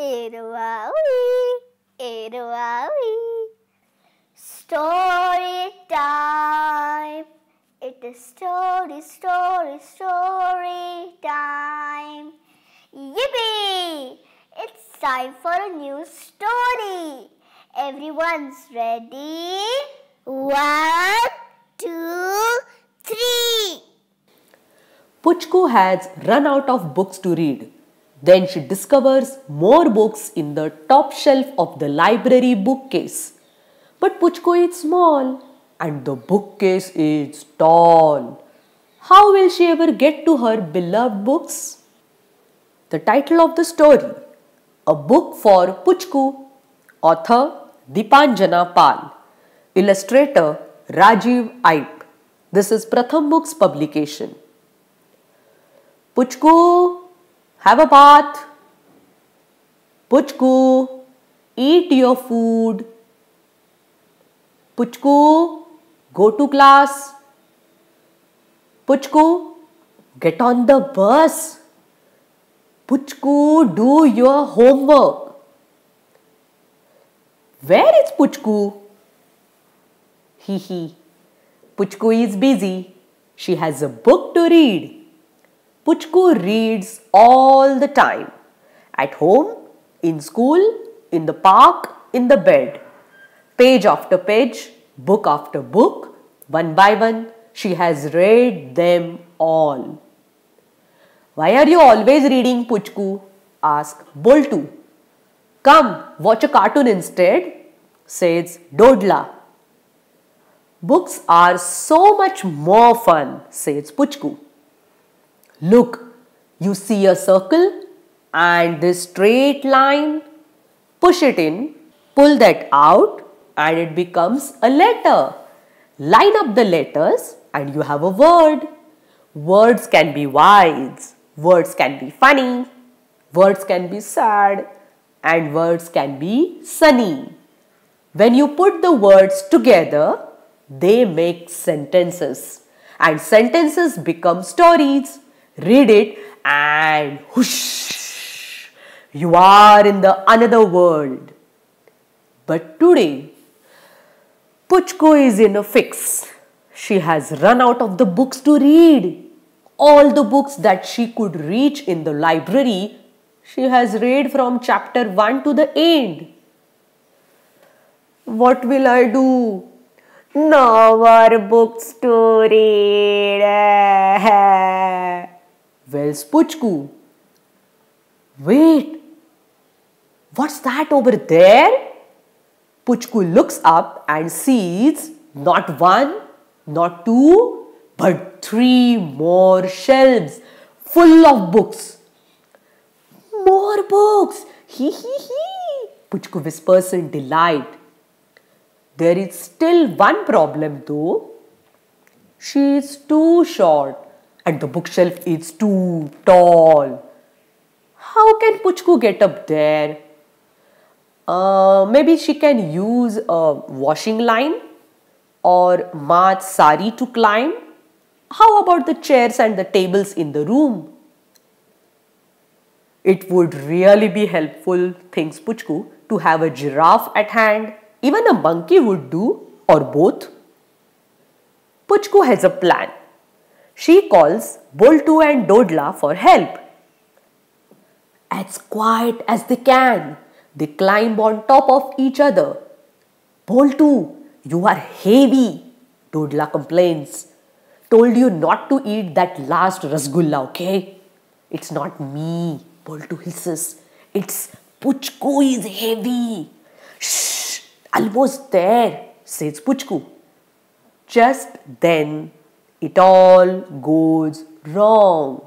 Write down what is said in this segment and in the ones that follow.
Irwawi, Irwawi. Story time. It is story time. Yippee! It's time for a new story. Everyone's ready? 1, 2, 3. Puchku has run out of books to read. Then she discovers more books in the top shelf of the library bookcase. But Puchku is small and the bookcase is tall. How will she ever get to her beloved books? The title of the story, A Book for Puchku, author Deepanjana Pal, illustrator Rajiv Eipe. This is Pratham Books publication. Puchku, have a bath. Puchku, eat your food. Puchku, go to class. Puchku, get on the bus. Puchku, do your homework. Where is Puchku? Hee. Puchku is busy. She has a book to read. Puchku reads all the time. At home, in school, in the park, in the bed. Page after page, book after book, one by one, she has read them all. Why are you always reading, Puchku? Asked Boltu. Come, watch a cartoon instead, says Dodla. Books are so much more fun, says Puchku. Look, you see a circle and this straight line. Push it in, pull that out and it becomes a letter. Line up the letters and you have a word. Words can be wise, words can be funny, words can be sad and words can be sunny. When you put the words together, they make sentences and sentences become stories. Read it and whoosh, you are in the another world. But today, Puchku is in a fix. She has run out of the books to read. All the books that she could reach in the library, she has read from chapter 1 to the end. What will I do? No more books to read. Where's Puchku? Wait, what's that over there? Puchku looks up and sees not one, not two, but 3 more shelves full of books. More books! Hee. Puchku whispers in delight. There is still one problem though. She is too short and the bookshelf is too tall. How can Puchku get up there? Maybe she can use a washing line or Ma's sari to climb. How about the chairs and the tables in the room? It would really be helpful, thinks Puchku, to have a giraffe at hand. Even a monkey would do, or both. Puchku has a plan. She calls Boltu and Dodla for help. As quiet as they can, they climb on top of each other. Boltu, you are heavy, Dodla complains. Told you not to eat that last rasgulla, okay? It's not me, Boltu hisses. It's Puchku is heavy. Shh, almost there, says Puchku. Just then, it all goes wrong.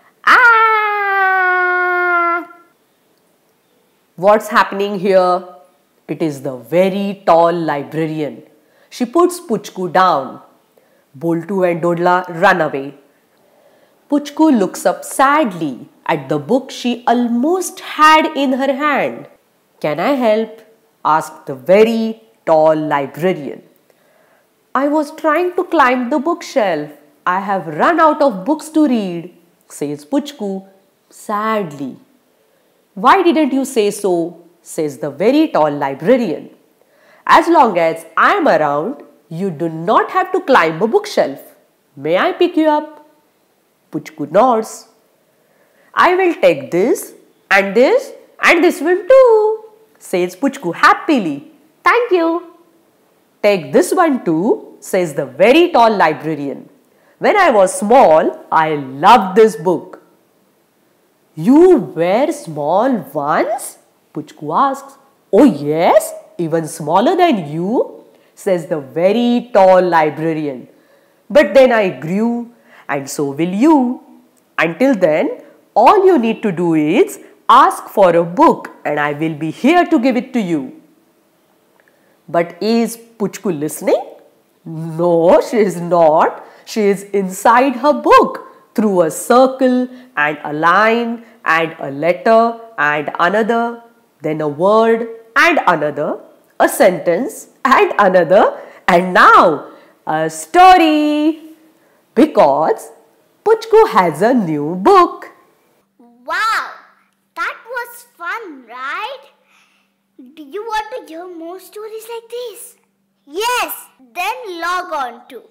Ah! What's happening here? It is the very tall librarian. She puts Puchku down. Boltu and Dodla run away. Puchku looks up sadly at the book she almost had in her hand. Can I help? Asked the very tall librarian. I was trying to climb the bookshelf. I have run out of books to read, says Puchku sadly. "Why didn't you say so?" says the very tall librarian. "As long as I am around, you do not have to climb a bookshelf. May I pick you up?" Puchku nods. "I will take this and this and this one too," says Puchku happily. "Thank you." "Take this one too," says the very tall librarian. "When I was small, I loved this book." "You were small once?" Puchku asks. "Oh yes, even smaller than you," says the very tall librarian. "But then I grew, and so will you. Until then, all you need to do is ask for a book and I will be here to give it to you." But is Puchku listening? No, she is not. She is inside her book, through a circle and a line and a letter and another, then a word and another, a sentence and another, and now a story. Because Puchku has a new book. Wow, that was fun, right? Do you want to hear more stories like this? Yes, then log on to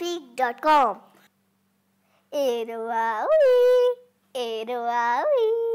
www.booksthatspeak.com. Erowawi, erowawi.